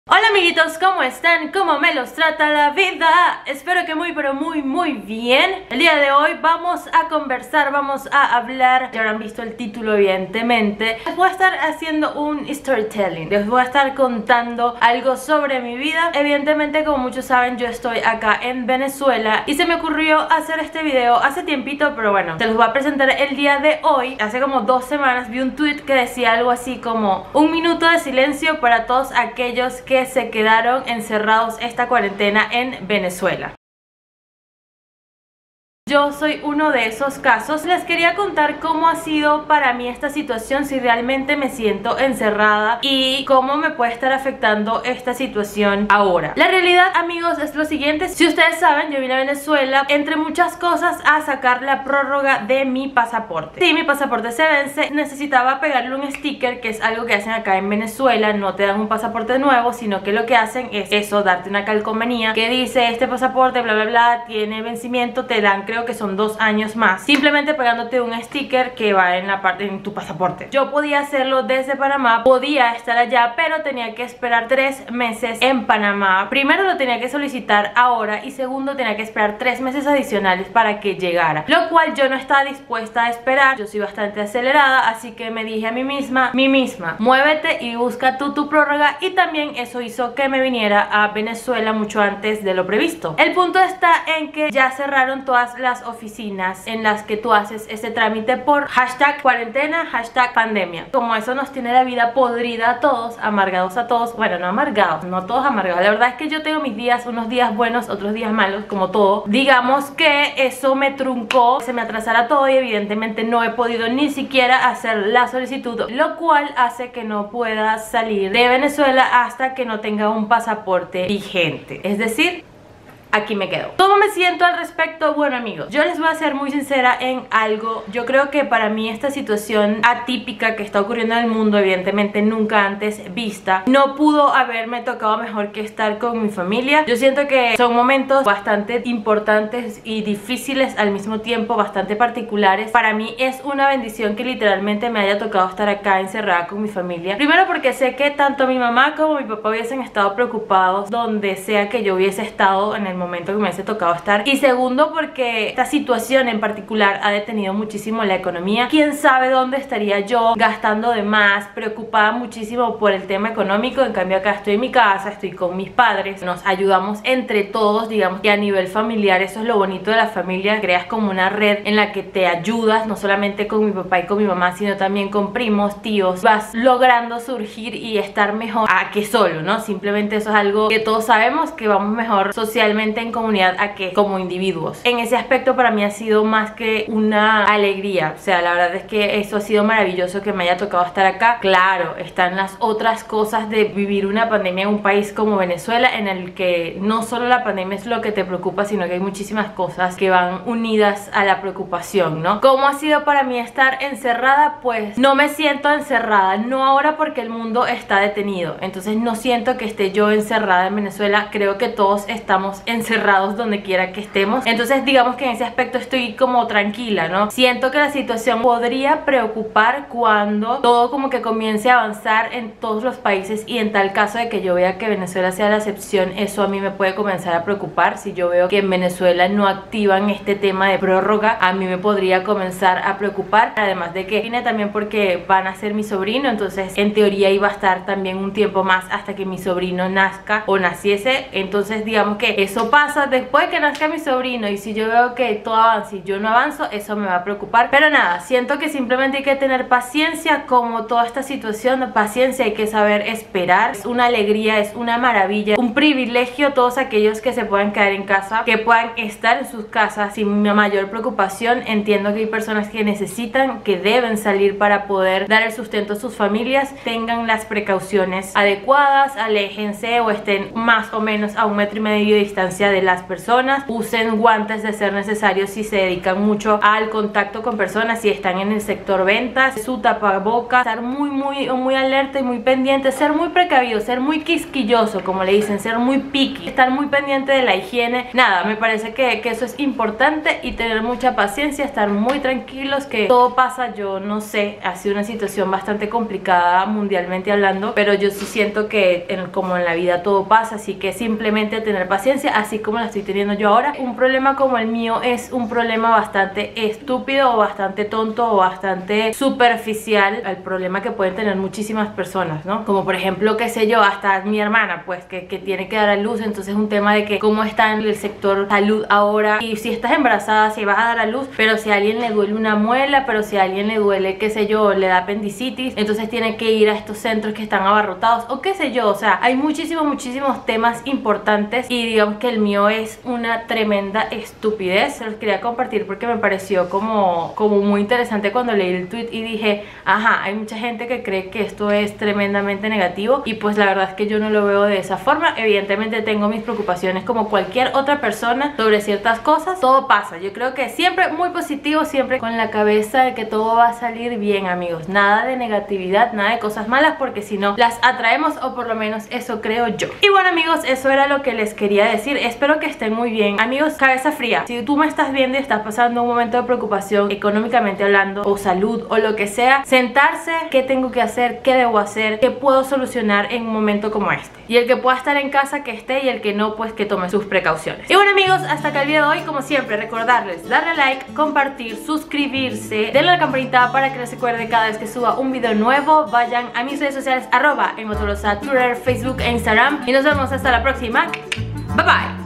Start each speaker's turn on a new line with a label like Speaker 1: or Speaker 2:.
Speaker 1: Hola amiguitos, ¿cómo están? ¿Cómo me los trata la vida? Espero que muy pero muy bien. El día de hoy vamos a conversar, vamos a hablar. Ya habrán visto el título evidentemente. Les voy a estar haciendo un storytelling. Les voy a estar contando algo sobre mi vida. Evidentemente, como muchos saben, yo estoy acá en Venezuela y se me ocurrió hacer este video hace tiempito, pero bueno, se los voy a presentar el día de hoy. Hace como 2 semanas vi un tweet que decía algo así como: un minuto de silencio para todos aquellos que se quedaron encerrados esta cuarentena en Venezuela. Yo soy uno de esos casos. Les quería contar cómo ha sido para mí esta situación, si realmente me siento encerrada y cómo me puede estar afectando esta situación ahora. La realidad, amigos, es lo siguiente. Si ustedes saben, yo vine a Venezuela, entre muchas cosas, a sacar la prórroga de mi pasaporte. Si mi pasaporte se vence, necesitaba pegarle un sticker, que es algo que hacen acá en Venezuela. No te dan un pasaporte nuevo, sino que lo que hacen es eso, darte una calcomanía que dice: este pasaporte bla bla bla tiene vencimiento. Te dan, creo que son 2 años más, simplemente pegándote un sticker que va en la parte en tu pasaporte. Yo podía hacerlo desde Panamá, podía estar allá, pero tenía que esperar 3 meses en Panamá. Primero lo tenía que solicitar ahora y segundo tenía que esperar 3 meses adicionales para que llegara, lo cual yo no estaba dispuesta a esperar. Yo soy bastante acelerada, así que me dije a mí misma, muévete y busca tú tu prórroga, y también eso hizo que me viniera a Venezuela mucho antes de lo previsto. El punto está en que ya cerraron todas las oficinas en las que tú haces ese trámite por hashtag cuarentena, hashtag pandemia. Como eso nos tiene la vida podrida a todos, amargados a todos. Bueno, no amargados, no todos amargados. La verdad es que yo tengo mis días, unos días buenos, otros días malos, como todo. Digamos que eso me truncó, se me atrasara todo y evidentemente no he podido ni siquiera hacer la solicitud, lo cual hace que no pueda salir de Venezuela hasta que no tenga un pasaporte vigente. Es decir, aquí me quedo. ¿Cómo me siento al respecto? Bueno, amigos, yo les voy a ser muy sincera en algo. Yo creo que para mí esta situación atípica que está ocurriendo en el mundo, evidentemente nunca antes vista, no pudo haberme tocado mejor que estar con mi familia. Yo siento que son momentos bastante importantes y difíciles al mismo tiempo, bastante particulares. Para mí es una bendición que literalmente me haya tocado estar acá encerrada con mi familia. Primero porque sé que tanto mi mamá como mi papá hubiesen estado preocupados donde sea que yo hubiese estado en el momento que me hubiese tocado estar, y segundo porque esta situación en particular ha detenido muchísimo la economía. Quién sabe dónde estaría yo gastando de más, preocupada muchísimo por el tema económico. En cambio acá estoy en mi casa, estoy con mis padres, nos ayudamos entre todos. Digamos que a nivel familiar eso es lo bonito de la familia, creas como una red en la que te ayudas, no solamente con mi papá y con mi mamá, sino también con primos, tíos. Vas logrando surgir y estar mejor a que solo, ¿no? Simplemente eso es algo que todos sabemos, que vamos mejor socialmente en comunidad a que como individuos. En ese aspecto para mí ha sido más que una alegría. O sea, la verdad es que eso ha sido maravilloso que me haya tocado estar acá. Claro, están las otras cosas de vivir una pandemia en un país como Venezuela, en el que no solo la pandemia es lo que te preocupa, sino que hay muchísimas cosas que van unidas a la preocupación, ¿no? ¿Cómo ha sido para mí estar encerrada? Pues no me siento encerrada, no ahora porque el mundo está detenido, entonces no siento que esté yo encerrada en Venezuela. Creo que todos estamos encerrados donde quiera que estemos, entonces digamos que en ese aspecto estoy como tranquila, ¿no? Siento que la situación podría preocupar cuando todo como que comience a avanzar en todos los países, y en tal caso de que yo vea que Venezuela sea la excepción, eso a mí me puede comenzar a preocupar. Si yo veo que en Venezuela no activan este tema de prórroga, a mí me podría comenzar a preocupar. Además de que vine también porque van a ser mi sobrino, entonces en teoría iba a estar también un tiempo más hasta que mi sobrino nazca o naciese. Entonces digamos que eso pasa después que nazca mi sobrino, y si yo veo que todo avanza y yo no avanzo, eso me va a preocupar. Pero nada, siento que simplemente hay que tener paciencia. Como toda esta situación, paciencia, hay que saber esperar. Es una alegría, es una maravilla, un privilegio todos aquellos que se puedan quedar en casa, que puedan estar en sus casas sin mayor preocupación. Entiendo que hay personas que necesitan, que deben salir para poder dar el sustento a sus familias. Tengan las precauciones adecuadas, aléjense o estén más o menos a 1,5 metros de distancia distancia de las personas, usen guantes de ser necesario si se dedican mucho al contacto con personas, si están en el sector ventas, su tapabocas, estar muy alerta y muy pendiente, ser muy precavido, ser muy quisquilloso, como le dicen, ser muy picky, estar muy pendiente de la higiene. Nada, me parece que eso es importante, y tener mucha paciencia, estar muy tranquilos, que todo pasa. Yo no sé, ha sido una situación bastante complicada mundialmente hablando, pero yo sí siento que como en la vida todo pasa, así que simplemente tener paciencia, así como la estoy teniendo yo ahora. Un problema como el mío es un problema bastante estúpido o bastante tonto o bastante superficial al problema que pueden tener muchísimas personas, ¿no? Como por ejemplo, qué sé yo, hasta mi hermana, pues que tiene que dar a luz. Entonces es un tema de que cómo está en el sector salud ahora, y si estás embarazada, si vas a dar a luz, pero si a alguien le duele una muela, pero si a alguien le duele, qué sé yo, le da apendicitis, entonces tiene que ir a estos centros que están abarrotados, o qué sé yo. O sea, hay muchísimos temas importantes, y digamos que el mío es una tremenda estupidez. Se los quería compartir porque me pareció como muy interesante cuando leí el tweet y dije, ajá, hay mucha gente que cree que esto es tremendamente negativo, y pues la verdad es que yo no lo veo de esa forma. Evidentemente tengo mis preocupaciones como cualquier otra persona sobre ciertas cosas. Todo pasa, yo creo que siempre muy positivo, siempre con la cabeza de que todo va a salir bien, amigos. Nada de negatividad, nada de cosas malas, porque si no las atraemos, o por lo menos eso creo yo. Y bueno, amigos, eso era lo que les quería decir. Espero que estén muy bien. Amigos, cabeza fría, si tú me estás viendo y estás pasando un momento de preocupación económicamente hablando, o salud, o lo que sea, sentarse, qué tengo que hacer, qué debo hacer, qué puedo solucionar en un momento como este. Y el que pueda estar en casa, que esté, y el que no, pues que tome sus precauciones. Y bueno, amigos, hasta acá el video de hoy. Como siempre, recordarles darle like, compartir, suscribirse, denle a la campanita para que les recuerde cada vez que suba un video nuevo. Vayan a mis redes sociales, @enmotorosa, Twitter, Facebook e Instagram, y nos vemos hasta la próxima. Bye bye.